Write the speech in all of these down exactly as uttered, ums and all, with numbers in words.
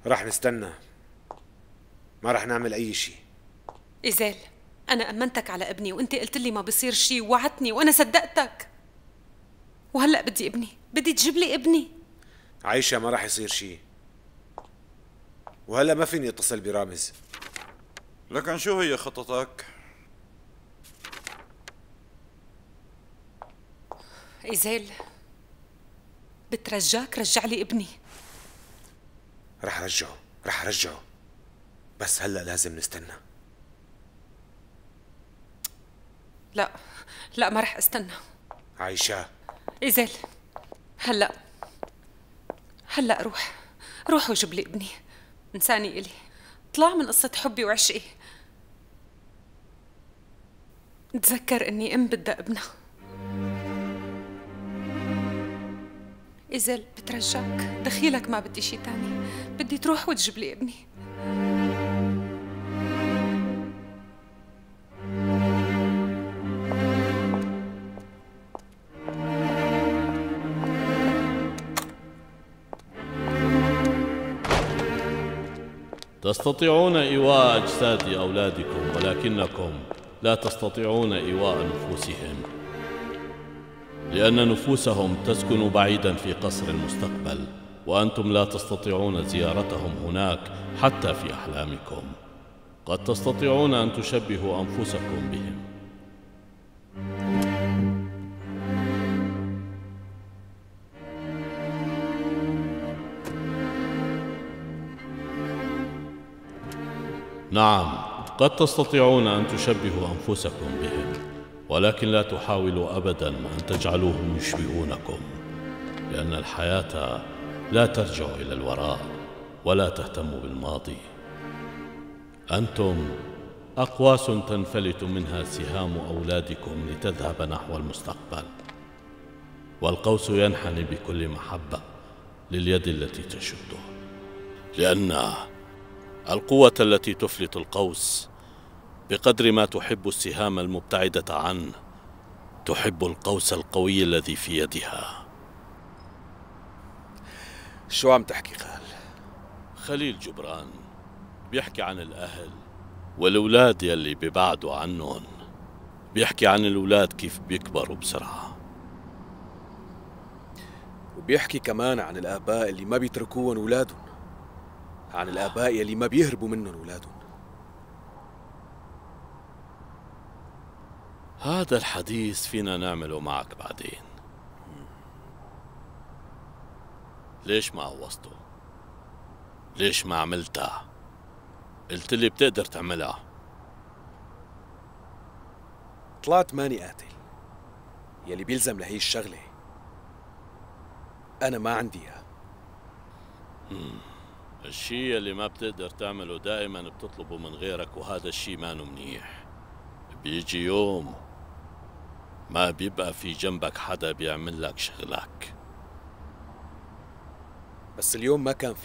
رح نستنى، ما رح نعمل أي شيء. إيزيل، أنا أمنتك على ابني وأنت قلت لي ما بصير شيء ووعدتني وأنا صدقتك. وهلأ بدي ابني، بدي تجيب لي ابني. عايشة ما رح يصير شيء، وهلا ما فيني اتصل برامز. لكن شو هي خطتك؟ إيزيل، بترجاك رجع لي ابني. رح رجعه، رح رجعه، بس هلا لازم نستنى. لا لا، ما رح استنى. عايشة. إيزيل، هلا هلا روح روح وجيب لي ابني. انساني إلي، طلع من قصة حبي وعشقي. تذكر إني أم بدها ابنها. إيزيل بترجاك، دخيلك ما بدي شي تاني، بدي تروح وتجيب لي ابني. تستطيعون إيواء أجساد أولادكم، ولكنكم لا تستطيعون إيواء نفوسهم، لأن نفوسهم تسكن بعيدا في قصر المستقبل، وأنتم لا تستطيعون زيارتهم هناك حتى في أحلامكم. قد تستطيعون أن تشبهوا أنفسكم بهم. نعم، قد تستطيعون أن تشبهوا أنفسكم بهم، ولكن لا تحاولوا أبداً أن تجعلوهم يشبهونكم، لأن الحياة لا ترجع إلى الوراء ولا تهتم بالماضي. أنتم أقواس تنفلت منها سهام أولادكم لتذهب نحو المستقبل، والقوس ينحني بكل محبة لليد التي تشده، لأن القوة التي تفلت القوس بقدر ما تحب السهام المبتعدة عنه تحب القوس القوي الذي في يدها. شو عم تحكي خال؟ خليل جبران بيحكي عن الأهل والأولاد يلي ببعدوا عنهم، بيحكي عن الأولاد كيف بيكبروا بسرعة، وبيحكي كمان عن الآباء اللي ما بيتركوهم أولادهم، عن الآباء يلي ما بيهربوا منهم أولادهم. هذا الحديث فينا نعمله معك بعدين. ليش ما قوصته؟ ليش ما عملتها؟ قلت لي بتقدر تعملها. طلعت ماني قاتل، يلي بيلزم لهي الشغلة أنا ما عندي إياه. الشيء اللي ما بتقدر تعمله دائما بتطلبه من غيرك، وهذا الشيء مانو منيح. بيجي يوم ما بيبقى في جنبك حدا بيعمل لك شغلك. بس اليوم ما كان في،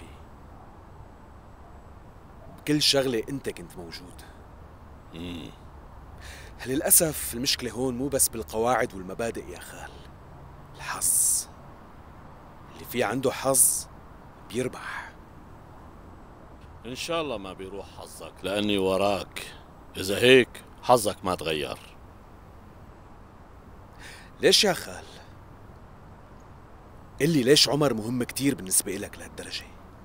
بكل شغلة أنت كنت موجود. مم. للأسف المشكلة هون مو بس بالقواعد والمبادئ يا خال، الحظ. اللي في عنده حظ بيربح. إن شاء الله ما بيروح حظك، لأني وراك. إذا هيك حظك ما تغير. ليش يا خال؟ قلي ليش عمر مهم كتير بالنسبة إلك لهالدرجة؟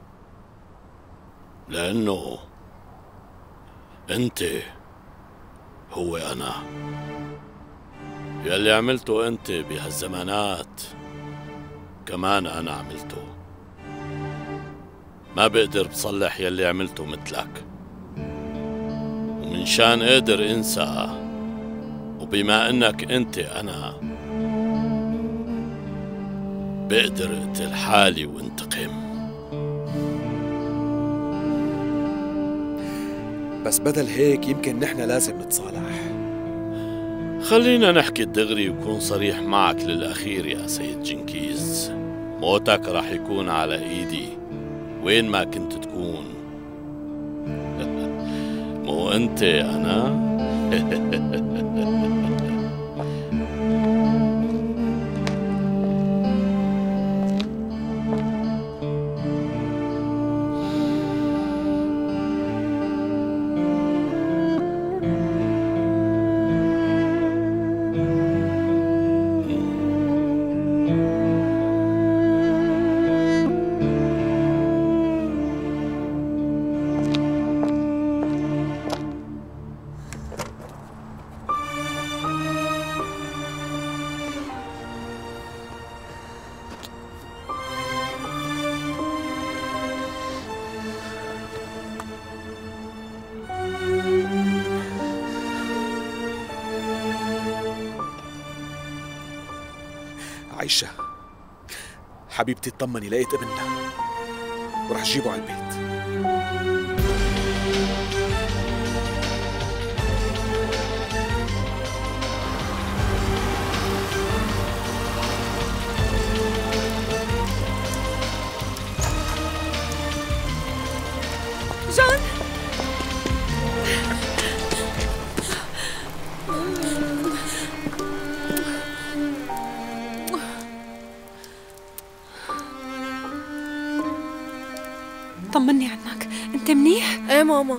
لأنه أنت هو أنا. يلي عملته أنت بهالزمانات كمان أنا عملته. ما بقدر بصلح يلي عملته مثلك، ومن شان قادر انسى، وبما انك انت انا بقدر اقتل حالي وانتقم. بس بدل هيك يمكن نحن لازم نتصالح. خلينا نحكي الدغري وكون صريح معك للأخير يا سيد جنكيز. موتك راح يكون على ايدي وين ما كنت تكون. مو انت انا. عايشة حبيبتي اطمني، لقيت ابننا ورح اجيبه على البيت. جون، طمني عنك، انت منيح؟ ايه ماما.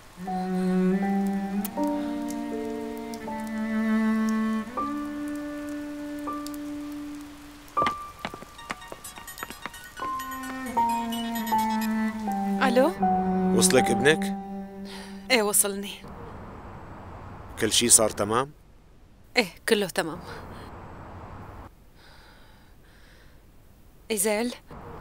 الو، وصلك ابنك؟ ايه وصلني. كل شي صار تمام؟ ايه كله تمام. إيزيل،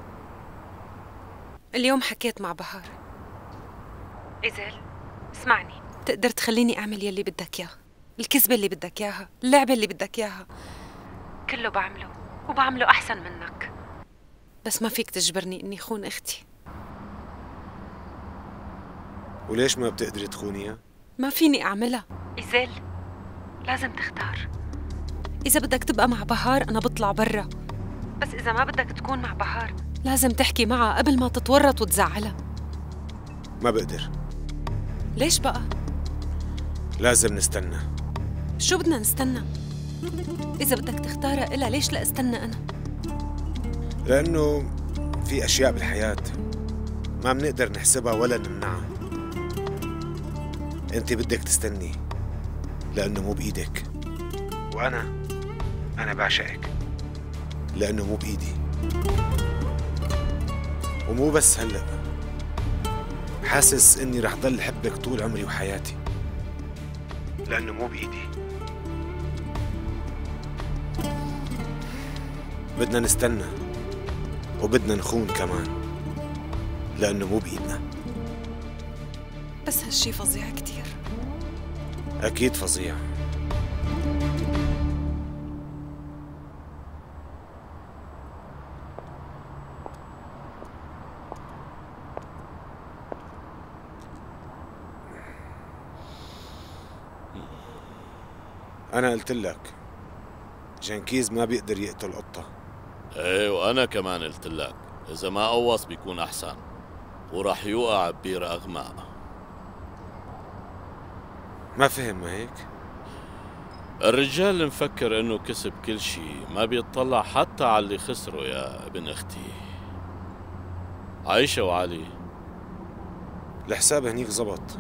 اليوم حكيت مع بهار. إيزيل اسمعني، تقدر تخليني أعمل يلي بدك إياه، الكذبة اللي بدك إياها، اللعبة اللي بدك إياها، كله بعمله وبعمله أحسن منك، بس ما فيك تجبرني إني خون أختي. وليش ما بتقدري تخونيها؟ ما فيني أعملها. إيزيل لازم تختار، إذا بدك تبقى مع بهار أنا بطلع برا، بس إذا ما بدك تكون مع بهار لازم تحكي معها قبل ما تتورط وتزعلها. ما بقدر. ليش بقى؟ لازم نستنى. شو بدنا نستنى؟ إذا بدك تختارها إلا ليش لا استنى أنا؟ لأنه في أشياء بالحياة ما بنقدر نحسبها ولا نمنعها. أنت بدك تستني لأنه مو بإيدك، وأنا أنا بعشقك لأنه مو بإيدي. ومو بس هلأ، حاسس إني رح ضل حبك طول عمري وحياتي لأنه مو بإيدي. بدنا نستنى وبدنا نخون كمان لأنه مو بإيدنا. بس هالشي فظيع كتير. أكيد فظيع. أنا قلت لك جنكيز ما بيقدر يقتل قطة. ايه وانا كمان قلت لك اذا ما قوص بيكون احسن، وراح يوقع ببير اغماء. ما فهم ما هيك؟ الرجال اللي مفكر انه كسب كل شي ما بيطلع حتى على اللي خسره يا ابن اختي. عايشة وعلي الحساب هنيك زبط،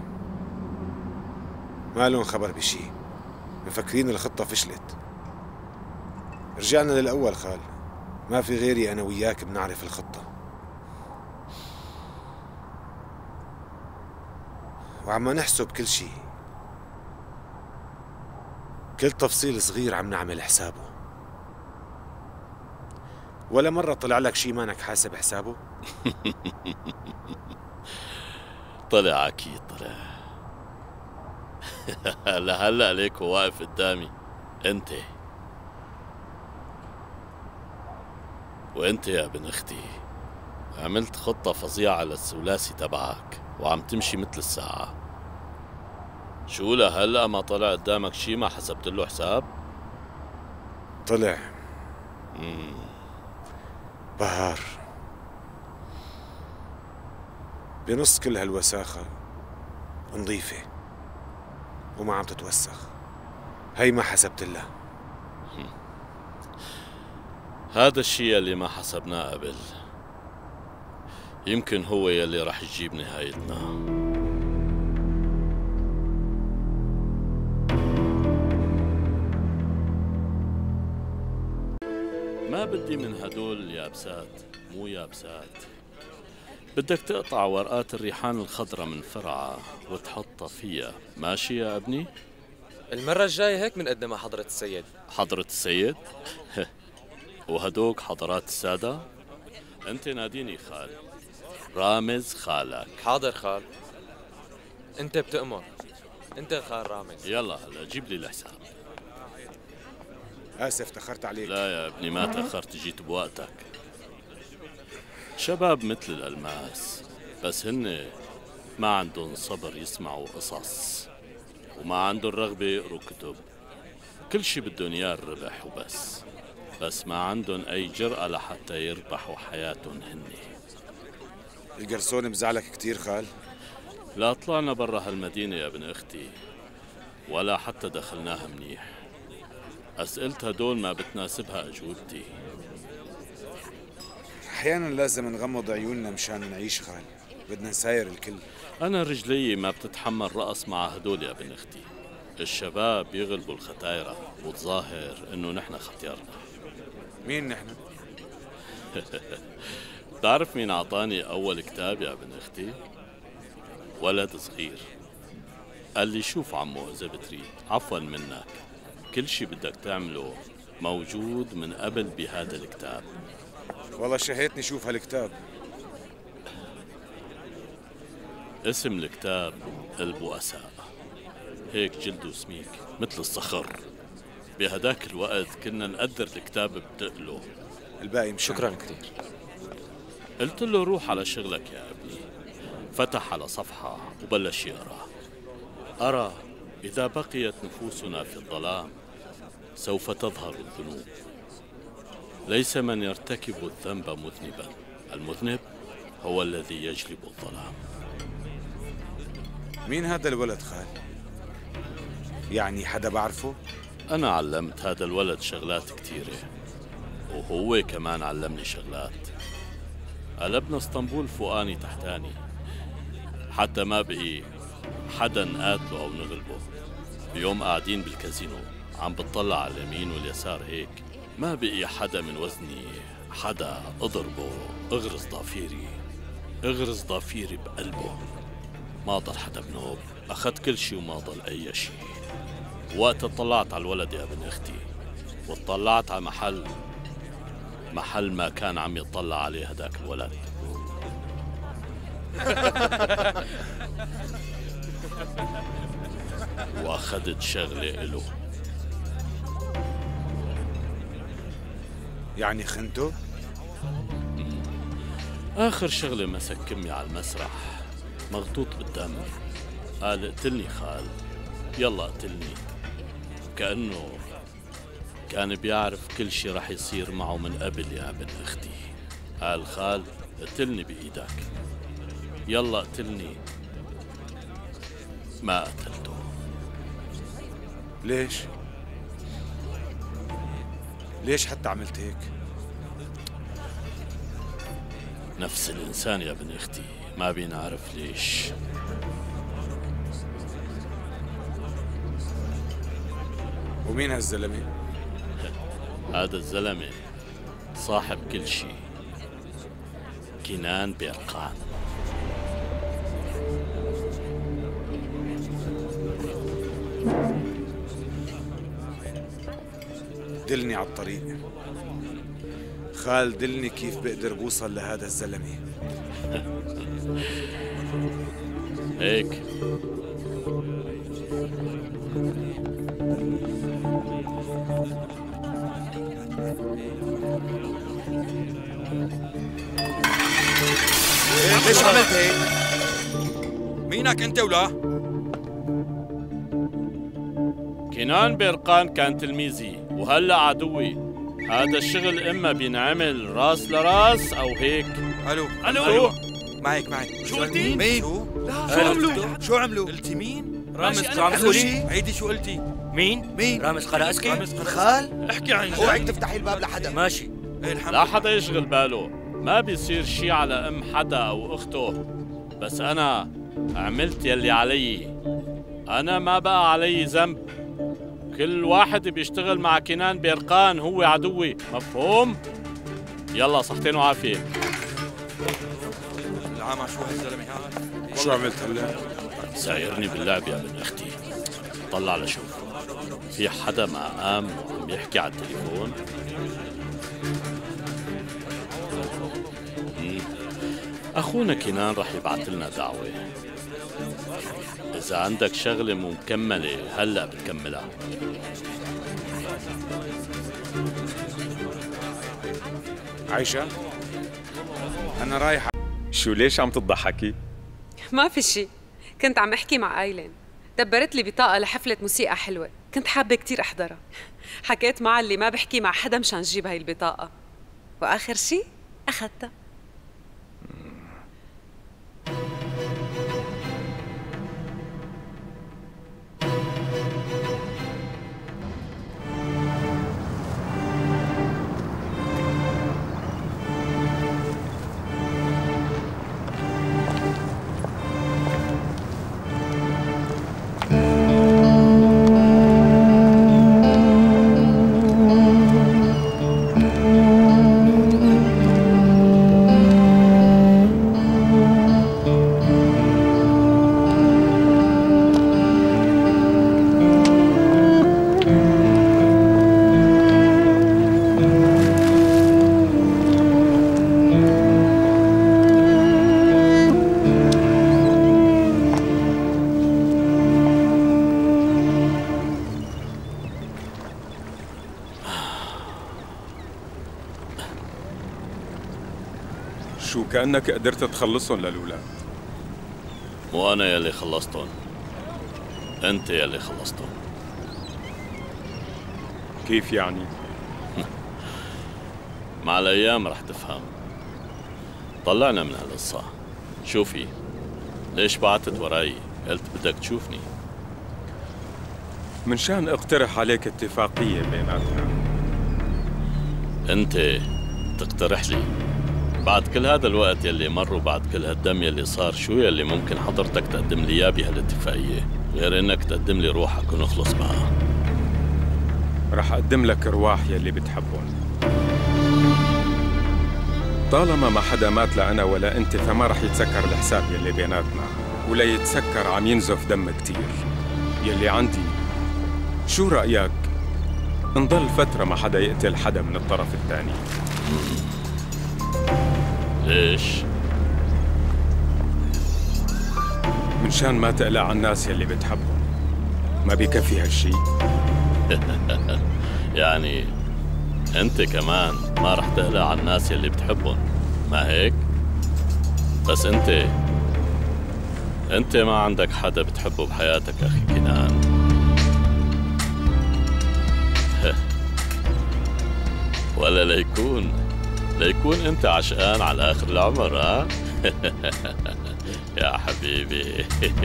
ما لهم خبر بشي، مفكرين الخطة فشلت. رجعنا للأول خال، ما في غيري أنا وياك بنعرف الخطة، وعم نحسب كل شي، كل تفصيل صغير عم نعمل حسابه. ولا مرة طلع لك شي مانك حاسب حسابه؟ طلع أكيد طلع. لهلا ليك واقف قدامي أنت، وأنت يا ابن أختي عملت خطة فظيعة للثلاثي تبعك وعم تمشي مثل الساعة. شو لهلا ما طلع قدامك شي ما حسبت له حساب؟ طلع. مم. بهار بنص كل هالوساخة نظيفة وما عم تتوسخ، هي ما حسبت لها. هذا الشيء اللي ما حسبناه قبل يمكن هو يلي رح يجيب نهايتنا. ما بدي من هدول اليابسات، مو يابسات. بدك تقطع ورقات الريحان الخضراء من فرعها وتحطها فيها، ماشي يا ابني؟ المرة الجاية هيك بنقدمها حضرة السيد. حضرة السيد؟ وهدوك حضرات السادة؟ انت ناديني خال، رامز خالك. حاضر خال، انت بتأمر، انت خال رامز. يلا هلا جيب لي الحساب. آسف تأخرت عليك. لا يا ابني ما تأخرت، جيت بوقتك. شباب مثل الألماس، بس هن ما عندهم صبر يسمعوا قصص، وما عندهم رغبة يقروا كتب. كل شي بدهم اياه الربح وبس، بس ما عندهم أي جرأة لحتى يربحوا حياتهم هن. القرصون مزعلك كتير خال؟ لا طلعنا برا هالمدينة يا ابن أختي، ولا حتى دخلناها منيح. أسئلة هدول ما بتناسبها أجوبتي. أحيانا لازم نغمض عيوننا مشان نعيش خال، بدنا نساير الكل. أنا رجلي ما بتتحمل رقص مع هدول يا ابن أختي. الشباب يغلبوا الختايرة وتظاهر إنه نحن ختيارنا. مين نحن؟ بتعرف مين أعطاني أول كتاب يا ابن أختي؟ ولد صغير قال لي شوف عمو إذا بتريد عفوا منك، كل شي بدك تعمله موجود من قبل بهذا الكتاب. والله شهيتني شوف هالكتاب. اسم الكتاب البؤساء، هيك جلده سميك مثل الصخر. بهداك الوقت كنا نقدر الكتاب بتقله. الباقي مشان. شكرا كثير. قلت له روح على شغلك يا ابني. فتح على صفحة وبلش يقرأ. أرى إذا بقيت نفوسنا في الظلام سوف تظهر الذنوب. ليس من يرتكب الذنب مذنبا، المذنب هو الذي يجلب الظلام. مين هذا الولد خال؟ يعني حدا بعرفه؟ أنا علمت هذا الولد شغلات كتيرة، وهو كمان علمني شغلات. قلبنا اسطنبول فوقاني تحتاني، حتى ما بقي حدا نقاتله أو نغلبه. بيوم قاعدين بالكازينو عم بتطلع على اليمين واليسار هيك، ما بقي حدا من وزني حدا اضربه، اغرز ضفيري اغرز ضفيري بقلبه. ما ضل حدا بنوب، أخذت كل شي وما ضل أي شي. وقت اطلعت على الولد يا ابن أختي، واطلعت على محل محل ما كان عم يطلع عليه هداك الولد. واخذت شغلة إله. يعني خنته؟ آخر شغلة مسك كمي على المسرح مغطوط بالدم، قال اقتلني خال، يلا اقتلني. كأنه كان بيعرف كل شي رح يصير معه من قبل يا ابن أختي. قال خال اقتلني بإيدك، يلا اقتلني. ما قتلته. ليش؟ ليش حتى عملت هيك؟ نفس الإنسان يا ابن أختي، ما بينعرف ليش. ومين هالزلمة؟ هذا الزلمة صاحب كل شي، كنان بيرقان. دلني على الطريق خال، دلني كيف بقدر بوصل لهذا الزلمة. هيك ليش عملت هيك؟ مينك انت ولا؟ كنان بيرقان كان تلميذي وهلا عدوي. هذا الشغل اما بينعمل راس لراس او هيك. الو الو الو معك معك. شو قلتي؟ مين؟ شو؟ شو عملوا؟ شو عملوا؟ قلتي مين؟ رامز ماشي، رامز أنا شي؟ عيدي شو قلتي؟ مين؟ مين؟ رامز قراسكي؟ رامز قراسكي. خال؟ احكي عن جد. اوعك تفتحي الباب لحدا. ماشي. ايه الحمد لا حدا يشغل باله، ما بيصير شي على ام حدا او اخته. بس انا عملت يلي علي، انا ما بقى علي ذنب. كل واحد بيشتغل مع كنان بيرقان هو عدوي، مفهوم؟ يلا صحتين وعافية. العامة شو هالزلمة هذا؟ شو عملت هلا؟ سايرني باللعب يا بنت اختي. طلع لشوف في حدا ما قام وعم يحكي على التليفون. مم. اخونا كنان رح يبعث لنا دعوة. اذا عندك شغلة مو مكملة هلا بتكملها. عايشة أنا رايح. شو ليش عم تضحكي؟ ما في شيء، كنت عم احكي مع ايلين، دبرت لي بطاقة لحفلة موسيقى حلوة، كنت حابة كتير احضرها. حكيت معها اللي ما بحكي مع حدا مشان جيب هاي البطاقة، واخر شيء اخذتها. شو كأنك قدرت تخلصهم للأولاد؟ مو أنا يلي خلصتهم، أنت يلي خلصتهم. كيف يعني؟ مع الأيام رح تفهم. طلعنا من هالقصة. شوفي، ليش بعتت وراي؟ قلت بدك تشوفني. من شان اقترح عليك اتفاقية بيناتنا. أنت تقترح لي؟ بعد كل هذا الوقت يلي مر وبعد كل هالدم يلي صار، شو يلي ممكن حضرتك تقدم لي اياه بهالاتفاقية غير انك تقدم لي روحك ونخلص معها؟ رح أقدم لك أرواح يلي بتحبهم. طالما ما حدا مات لا أنا ولا أنت فما رح يتسكر الحساب يلي بيناتنا، ولا يتسكر عم ينزف دم كتير. يلي عندي، شو رأيك نضل فترة ما حدا يقتل حدا من الطرف الثاني؟ ليش؟ من شان ما تقلق على الناس يلي بتحبهم. ما بيكفي هالشي؟ يعني انت كمان ما رح تقلق على الناس يلي بتحبهم، ما هيك؟ بس انت انت ما عندك حدا بتحبه بحياتك اخي كنان. ولا ليكون ليكون انت عشقان على اخر العمر، ها؟ يا حبيبي.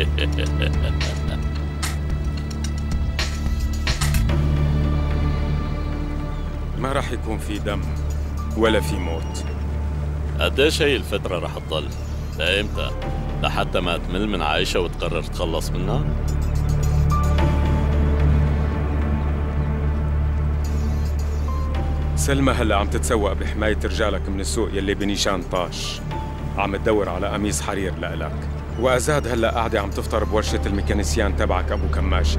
ما رح يكون في دم ولا في موت. قديش هي الفترة رح تضل؟ لإمتى؟ لحتى ما تمل من عايشة وتقرر تخلص منها؟ سلمى هلا عم تتسوق بحماية رجالك من السوق يلي بنيشان طاش، عم تدور على قميص حرير لإلك، وأزاد هلا قاعدة عم تفطر بورشة الميكانيسيان تبعك أبو كماشة.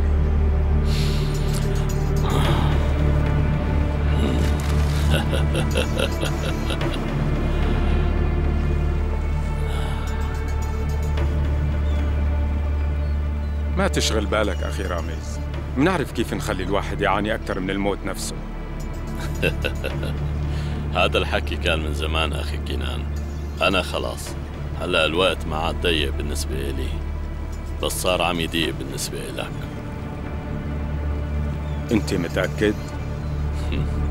ما تشغل بالك أخي رامز، منعرف كيف نخلي الواحد يعاني أكثر من الموت نفسه. هذا الحكي كان من زمان أخي كنان. أنا خلاص هلأ الوقت ما عاد ضيق بالنسبة إلي، بس صار عم يضيق بالنسبة إلك. أنت متأكد؟